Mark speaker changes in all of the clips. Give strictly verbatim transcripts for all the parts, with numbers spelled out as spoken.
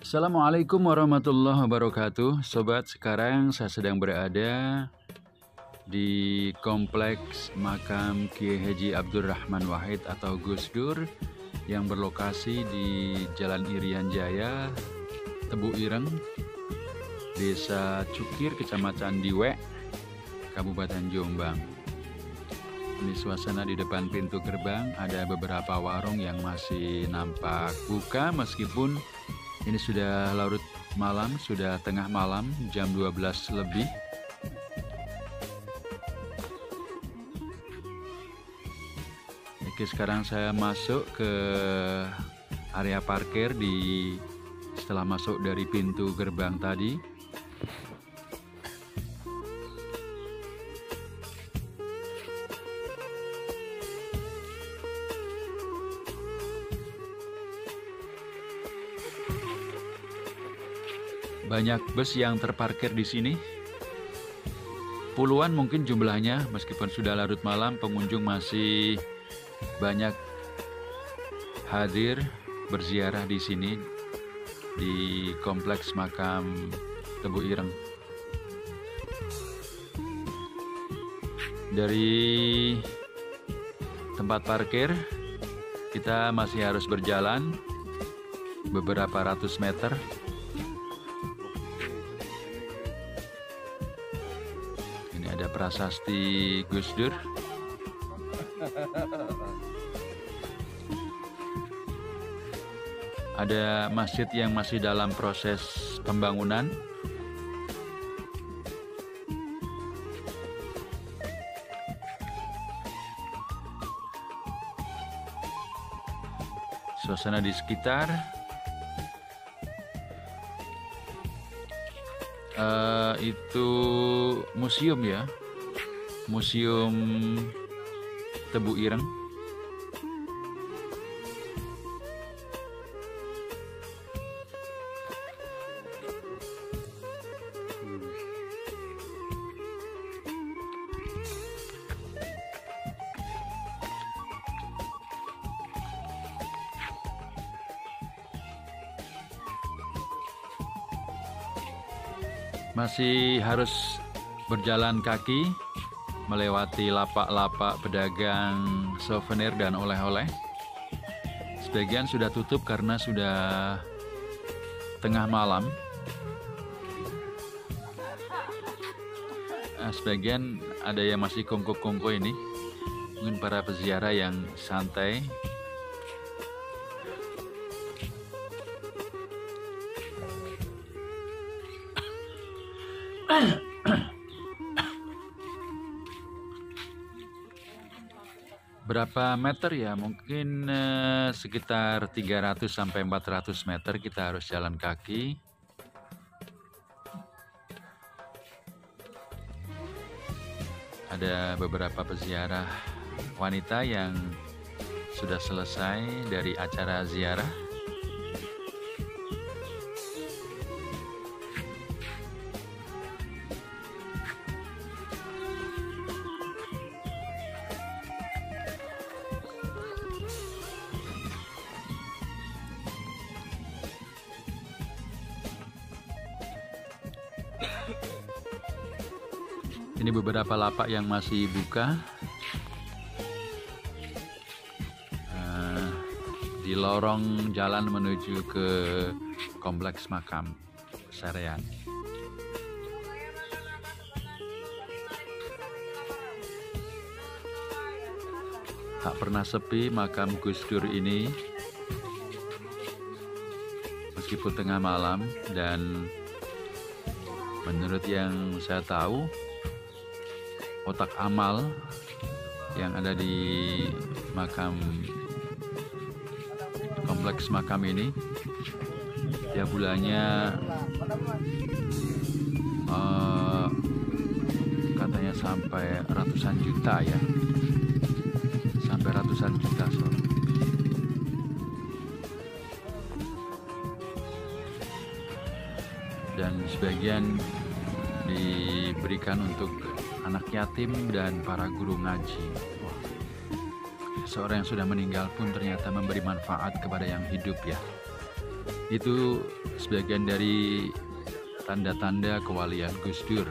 Speaker 1: Assalamualaikum warahmatullahi wabarakatuh. Sobat, sekarang saya sedang berada di kompleks makam Kiai Haji Abdurrahman Wahid atau Gus Dur yang berlokasi di Jalan Irian Jaya, Tebu Ireng, Desa Cukir, Kecamatan Diwe, Kabupaten Jombang. Ini suasana di depan pintu gerbang, ada beberapa warung yang masih nampak buka meskipun ini sudah larut malam, sudah tengah malam, jam dua belas lebih. Oke, sekarang saya masuk ke area parkir di setelah masuk dari pintu gerbang tadi. Banyak bus yang terparkir di sini. Puluhan mungkin jumlahnya, meskipun sudah larut malam, pengunjung masih banyak hadir berziarah di sini di kompleks makam Tebu Ireng. Dari tempat parkir kita masih harus berjalan beberapa ratus meter. Ada prasasti Gus Dur. Ada masjid yang masih dalam proses pembangunan. Suasana di sekitar Uh, itu museum ya, Museum Tebu Ireng. Masih harus berjalan kaki melewati lapak-lapak pedagang souvenir dan oleh-oleh. Sebagian sudah tutup karena sudah tengah malam. Nah, sebagian ada yang masih kongko-kongko ini. Mungkin para peziarah yang santai. Berapa meter ya? Mungkin eh, sekitar tiga ratus sampai empat ratus meter kita harus jalan kaki. Ada beberapa peziarah wanita yang sudah selesai dari acara ziarah. Ini beberapa lapak yang masih buka uh, di lorong jalan menuju ke kompleks makam Serean. Tak pernah sepi makam Gus Dur ini, meskipun tengah malam, dan menurut yang saya tahu, kotak amal yang ada di makam kompleks makam ini tiap bulannya uh, katanya sampai ratusan juta ya, sampai ratusan juta so. Dan sebagian diberikan untuk anak yatim dan para guru ngaji. Wah, seorang yang sudah meninggal pun ternyata memberi manfaat kepada yang hidup ya. Itu sebagian dari tanda-tanda kewalian Gus Dur.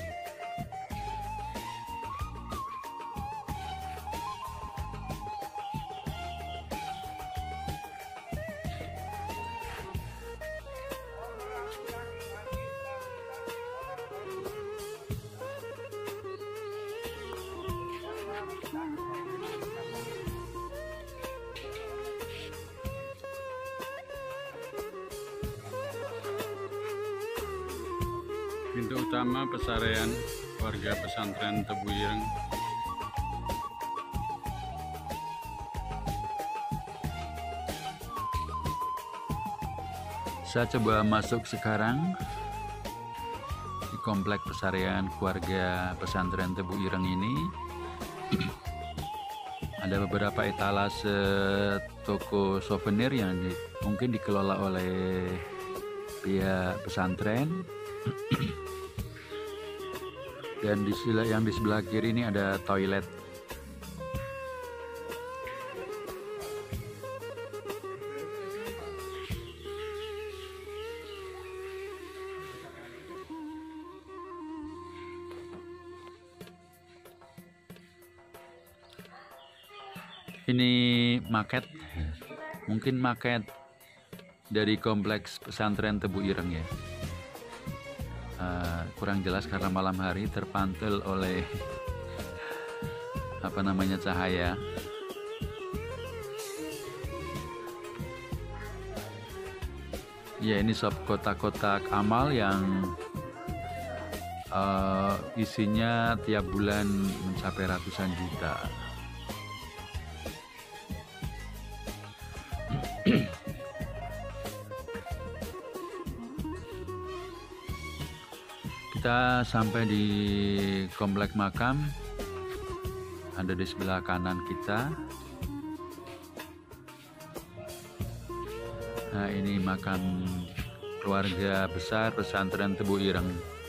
Speaker 1: Pintu utama pesarian warga pesantren Tebu Ireng. Saya coba masuk sekarang di komplek pesarian keluarga pesantren Tebu Ireng ini. Ada beberapa etalase toko souvenir yang di, mungkin dikelola oleh pihak pesantren. Dan di sila yang di sebelah kiri ini ada toilet. Ini maket, mungkin maket dari kompleks pesantren Tebu Ireng ya. Uh, kurang jelas karena malam hari terpantul oleh apa namanya cahaya. Ya, ini shop kotak-kotak amal yang uh, isinya tiap bulan mencapai ratusan juta. Kita sampai di komplek makam, ada di sebelah kanan kita. Nah, ini makam keluarga besar pesantren Tebu Ireng.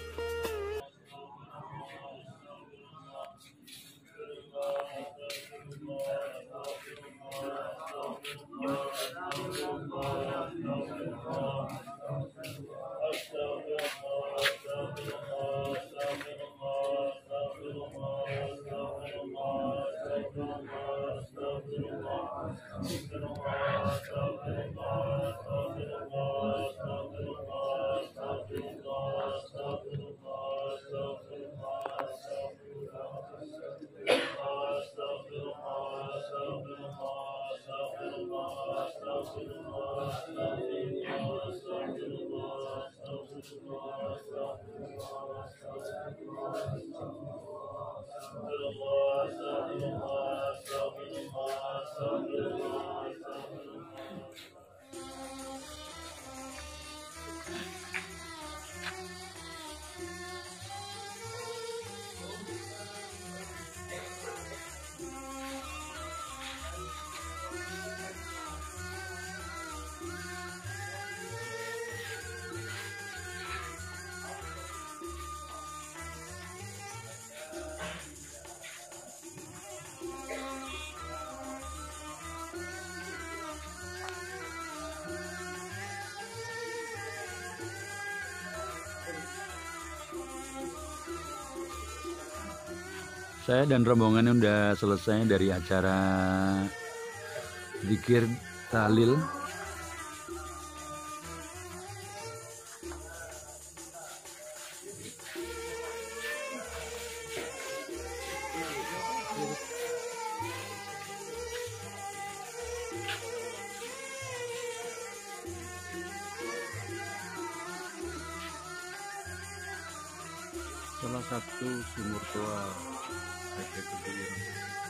Speaker 1: Saya dan rombongan udah selesai dari acara zikir tahlil. Salah satu sumur tua Rakyat Tebu Ireng.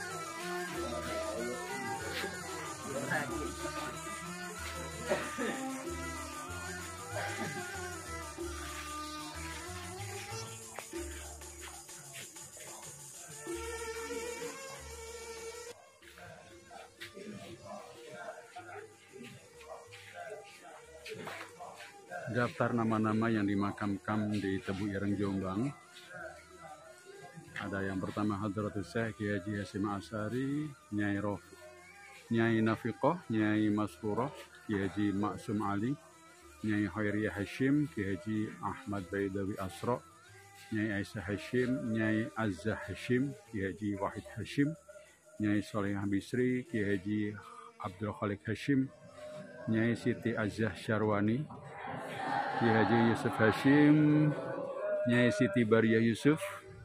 Speaker 1: Daftar nama-nama yang dimakamkan di Tebu Ireng Jombang. Ada yang pertama Hadratus Syekh Kiai Haji Hasyim Asy'ari, Nyai Rof,
Speaker 2: Nyai Nafiqah, Nyai Masrurah, Kiai Haji Maksum Ali, Nyai Khairiyah Hashim, Kiai Haji Ahmad Baidawi Asra, Nyai Aisyah Hashim, Nyai Azzah Hashim, Kiai Haji Wahid Hashim, Nyai Solehah Bisri, Kiai Haji Abdul Khalik Hashim, Nyai Siti Azzah Syarwani, Kiai Haji Yusuf Hashim, Nyai Siti Bariyah Yusuf.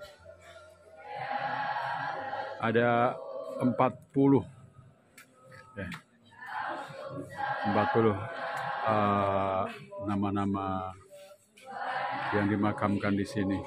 Speaker 2: Ada empat puluh ya, empat puluh uh, nama-nama yang dimakamkan di sini.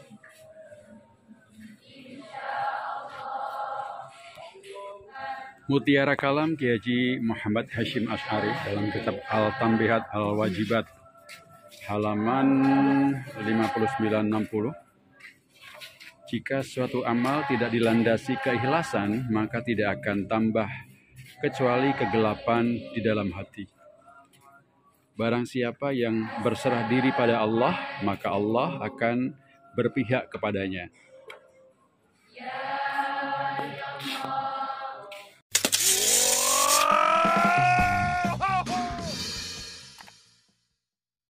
Speaker 2: Mutiara Kalam Kiai Haji Muhammad Hashim Asy'ari dalam kitab Al-Tambihat Al-Wajibat halaman lima puluh sembilan enam puluh. Jika suatu amal tidak dilandasi keikhlasan, maka tidak akan tambah kecuali kegelapan di dalam hati. Barang siapa yang berserah diri pada Allah, maka Allah akan berpihak kepadanya.